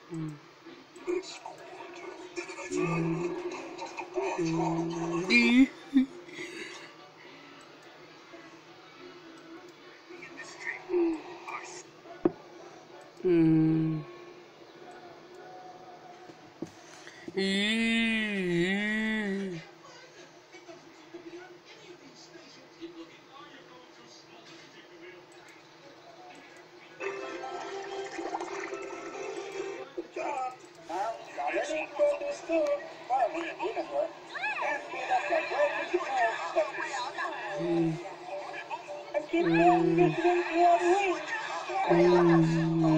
Mm. Mm. Mm. Good job. Now, y'all ready? Go to school. Barbie and Jennifer. And speed up that broken control steppers. Mm. And keep going. This one's one wing.